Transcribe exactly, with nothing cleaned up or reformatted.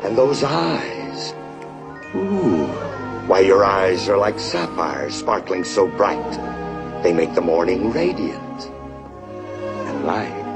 And those eyes. Ooh. Why, your eyes are like sapphires, sparkling so bright. They make the morning radiant and light.